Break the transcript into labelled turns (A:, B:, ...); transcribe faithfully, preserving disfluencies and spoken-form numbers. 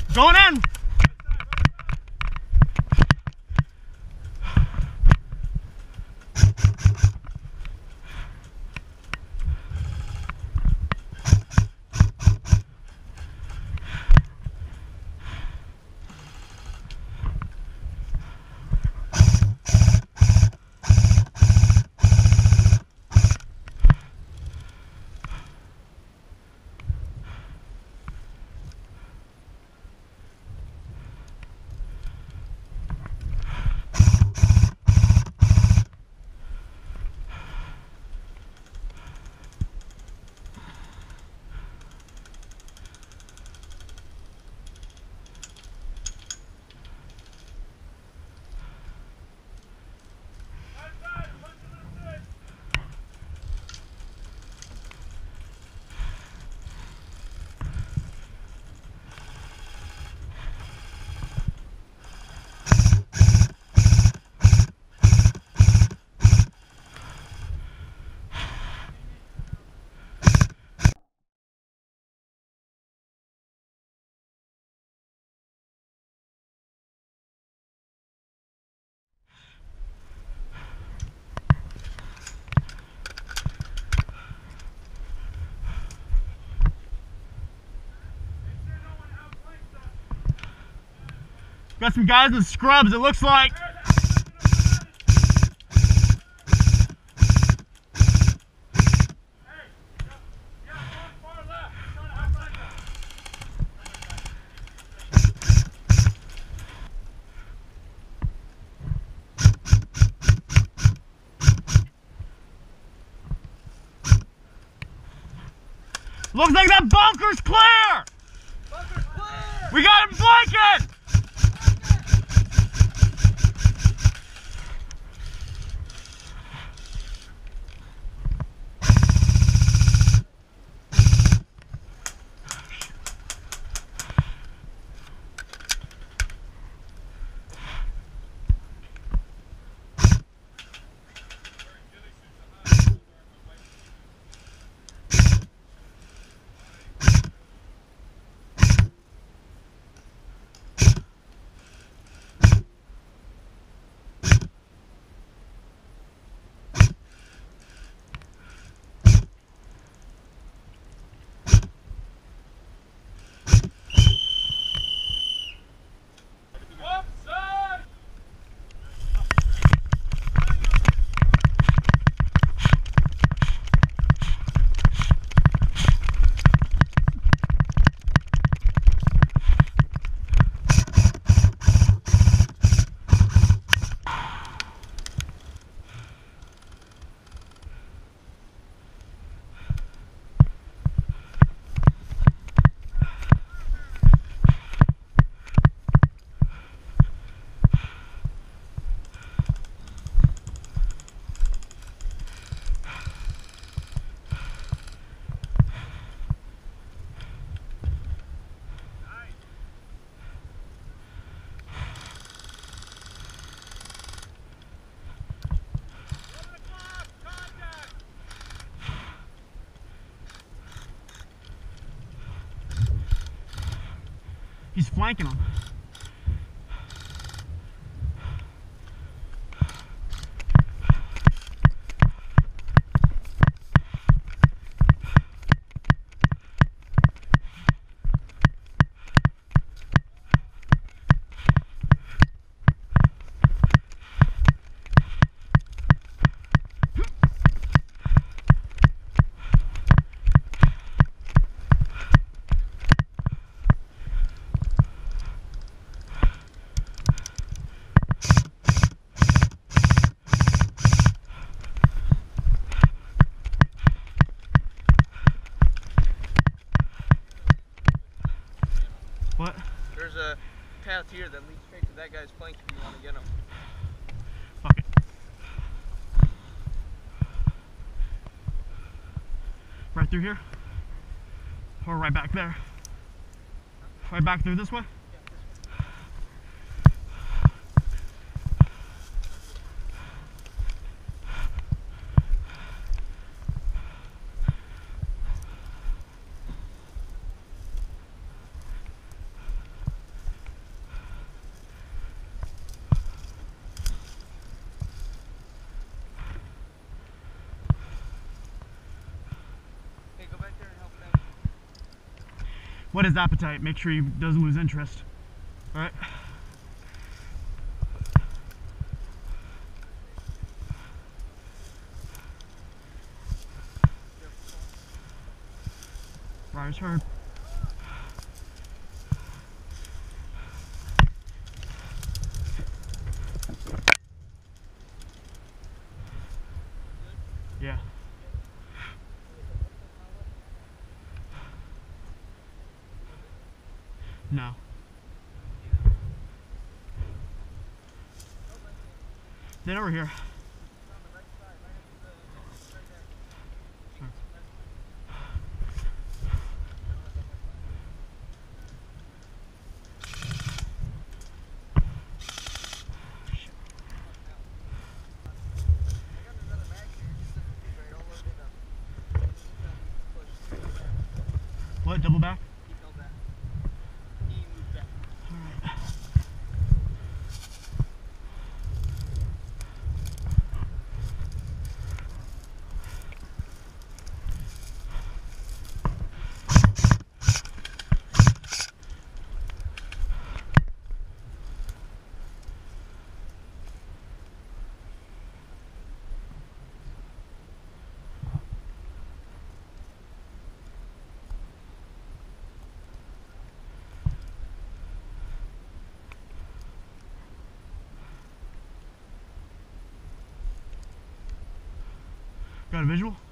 A: Going in. Got some guys in scrubs, it looks like. Looks like that bunker's clear! Bunker's clear! We got him blanket! He's flanking them. What?
B: There's a path here that leads straight to that guy's flank if you want to get him.
A: Fuck it. Right through here? Or right back there? Right back through this way? What is appetite? Make sure he doesn't lose interest. All right. Briar's hard. Yeah. No. Then over here. What? Double back?
B: He fell back. He moved back.
A: Alright. Got a visual?